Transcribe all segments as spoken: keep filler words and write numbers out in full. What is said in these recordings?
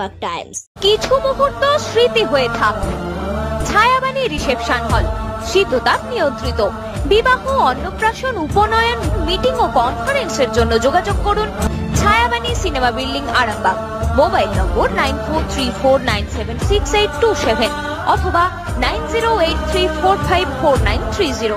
Arambagh Times. কিছু মুহূর্ত স্মৃতি হয়ে থাকবে। ছায়াবাণী রিসেপশন হল, শীততাপ নিয়ন্ত্রিত। বিবাহ, অন্নপ্রাশন, উপনয়ন, মিটিং ও কনফারেন্সের জন্য যোগাযোগ করুন Chhayabani cinema building, Arambagh. Mobile number nine four three four nine seven six eight two seven অথবা nine zero eight three four five four nine three zero.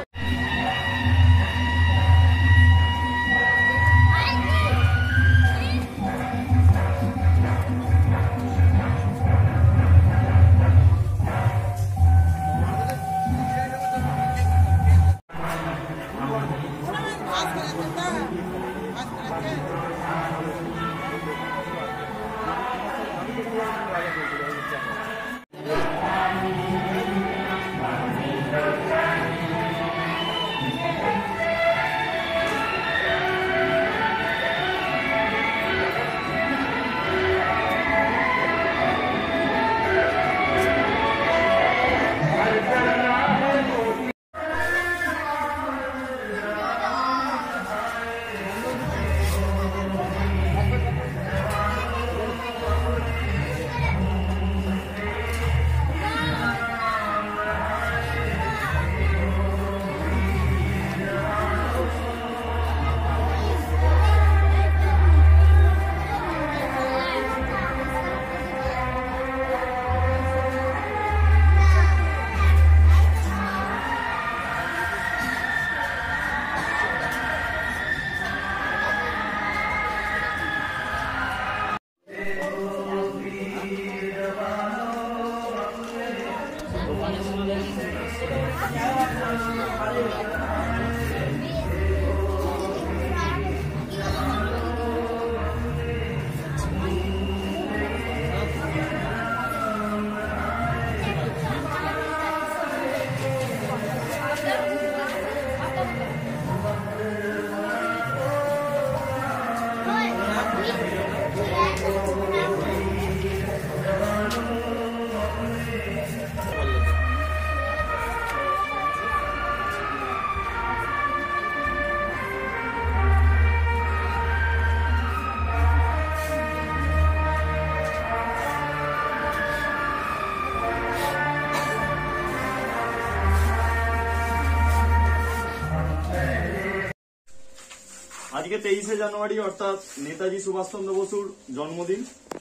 আজকে তেইশে জানুয়ারি অর্থাৎ নেতাজি সুভাষচন্দ্র বসুর জন্মদিন।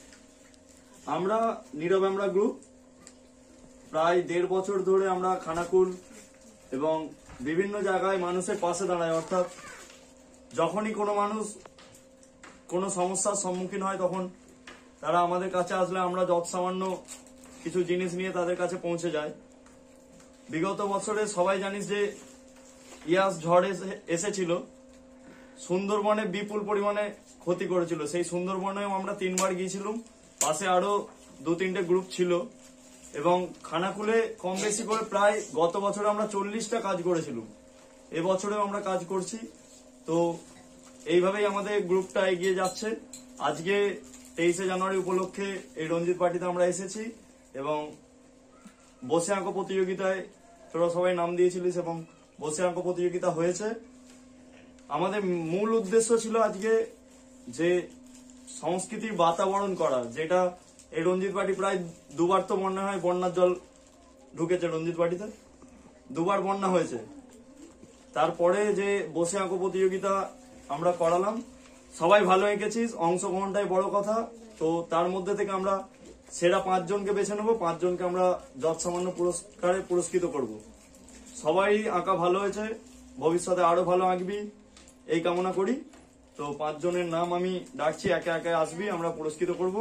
আমরা নীরব আমরা গ্রুপ প্রায় দেড় বছর ধরে আমরা খানাকুল এবং বিভিন্ন জায়গায় মানুষের পাশে দাঁড়াই। অর্থাৎ যখনই কোনো মানুষ কোনো সমস্যার সম্মুখীন হয় তখন তারা আমাদের কাছে আসলে আমরা যত সামান্য কিছু জিনিস নিয়ে তাদের কাছে পৌঁছে যাই। বিগত বছরে সবাই জানিস যে ইয়াস ঝড় এসেছিল, সুন্দরবনে বিপুল পরিমাণে ক্ষতি করেছিল। সেই সুন্দরবনেও আমরা তিনবার গিয়েছিলাম, পাশে আরো দু তিনটে গ্রুপ ছিল এবং খানাকুলে কম বেশি করে প্রায় গত বছরে আমরা চল্লিশটা কাজ করেছিলাম। এবছরেও আমরা কাজ করছি। তো এইভাবেই আমাদের গ্রুপটা এগিয়ে যাচ্ছে। আজকে তেইশে জানুয়ারি উপলক্ষে এই রঞ্জিত পার্টিতে আমরা এসেছি এবং বসে আঁকো প্রতিযোগিতায় তোরা সবাই নাম দিয়েছিলিস এবং বসে আঁকো প্রতিযোগিতা হয়েছে। আমাদের মূল উদ্দেশ্য ছিল আজকে যে সংস্কৃতির বাতাবরণ করা, যেটা এই রঞ্জিত পার্টি প্রায় দুবার তো বন্যা হয়, বন্যার জল ঢুকেছে রঞ্জিত পার্টিতে, দুবার বন্যা হয়েছে। তারপরে যে বসে আঁকো প্রতিযোগিতা আমরা করালাম, সবাই ভালো এঁকেছিস, অংশগ্রহণটাই বড় কথা। তো তার মধ্যে থেকে আমরা সেরা পাঁচজনকে বেছে নেবো, পাঁচজনকে আমরা যৎ সামান্য পুরস্কারে পুরস্কৃত করব। সবাই আঁকা ভালো হয়েছে, ভবিষ্যতে আরো ভালো আঁকবি এই কামনা করি। তো পাঁচজনের নাম আমি ডাকছি, একে একে আসবি, আমরা পুরস্কৃত করব।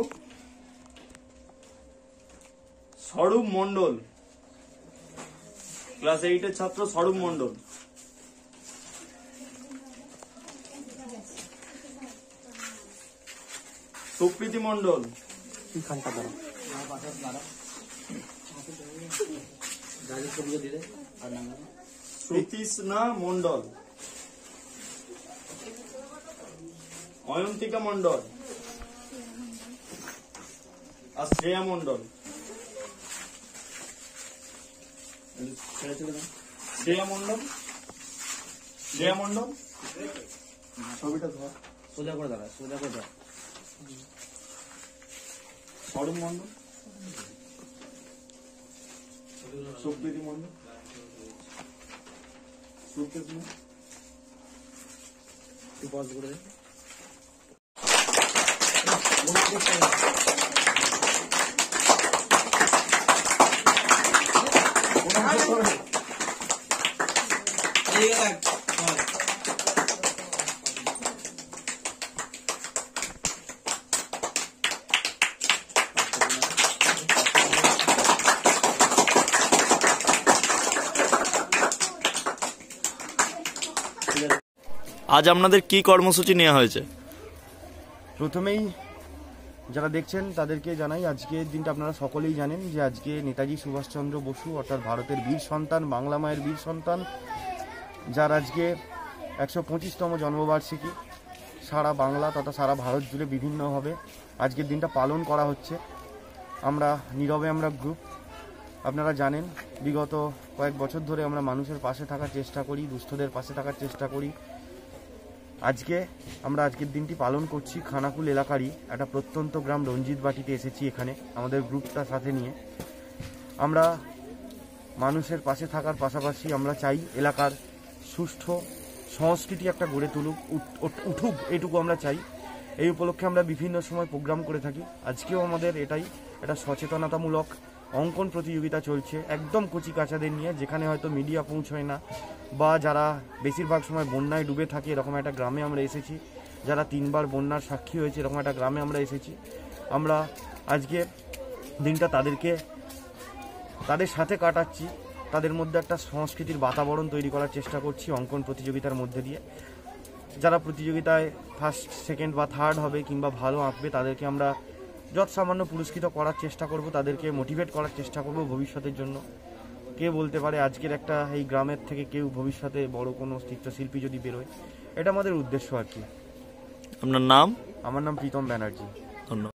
স্বরূপ মন্ডল, ক্লাস এইটের ছাত্র স্বরূপ মন্ডল। সুপ্রীতি মন্ডল, প্রীতিস্না মন্ডল, অয়ন্তিকা মন্ডল আর শ্রেয়া মন্ডল। শ্রেয়া মন্ডল, শ্রেয়া মন্ডল ছবিটা ধর, সোজা করে দাঁড়া, সোজা করে দাঁড়া। অরুণ মন্ডল, সুপ্রীতি মন্ডল, সুপ্রীত মন্ডল, আজ আপনাদের কি কর্মসূচি নেওয়া হয়েছে? প্রথমেই যারা দেখছেন তাদেরকে জানাই, আজকের দিনটা আপনারা সকলেই জানেন যে আজকে নেতাজি সুভাষচন্দ্র বসু অর্থাৎ ভারতের বীর সন্তান, বাংলা মায়ের বীর সন্তান, যার আজকে একশো পঁচিশতম জন্মবার্ষিকী সারা বাংলা তথা সারা ভারত জুড়ে বিভিন্নভাবে আজকের দিনটা পালন করা হচ্ছে। আমরা নীরবে আমরা গ্রুপ, আপনারা জানেন বিগত কয়েক বছর ধরে আমরা মানুষের পাশে থাকার চেষ্টা করি, দুস্থদের পাশে থাকার চেষ্টা করি। আজকে আমরা আজকের দিনটি পালন করছি খানাকুল এলাকারই একটা প্রত্যন্ত গ্রাম রঞ্জিত বাটিতে এসেছি এখানে আমাদের গ্রুপটা সাথে নিয়ে। আমরা মানুষের পাশে থাকার পাশাপাশি আমরা চাই এলাকার সুষ্ঠু সংস্কৃতি একটা গড়ে তুলুক, উঠুক, এটুকু আমরা চাই। এই উপলক্ষে আমরা বিভিন্ন সময় প্রোগ্রাম করে থাকি। আজকেও আমাদের এটাই একটা সচেতনতামূলক অঙ্কন প্রতিযোগিতা চলছে একদম কচি কাচাদের নিয়ে, যেখানে হয়তো মিডিয়া পৌঁছয় না বা যারা বেশিরভাগ সময় বন্যায় ডুবে থাকে এরকম একটা গ্রামে আমরা এসেছি, যারা তিনবার বন্যার সাক্ষী হয়েছে এরকম একটা গ্রামে আমরা এসেছি। আমরা আজকে দিনটা তাদেরকে তাদের সাথে কাটাচ্ছি, তাদের মধ্যে একটা সংস্কৃতির বাতাবরণ তৈরি করার চেষ্টা করছি অঙ্কন প্রতিযোগিতার মধ্যে দিয়ে। যারা প্রতিযোগিতায় ফার্স্ট সেকেন্ড বা থার্ড হবে কিংবা ভালো আঁকবে তাদেরকে আমরা যত সামান্য পুরস্কৃত করার চেষ্টা করব, তাদেরকে মোটিভেট করার চেষ্টা করব ভবিষ্যতের জন্য। কে বলতে পারে আজকের একটা এই গ্রামের থেকে কেউ ভবিষ্যতে বড় কোনো চিত্রশিল্পী যদি বেরোয়, এটা আমাদের উদ্দেশ্য আর কি। আপনার নাম? আমার নাম প্রীতম ব্যানার্জি। ধন্যবাদ।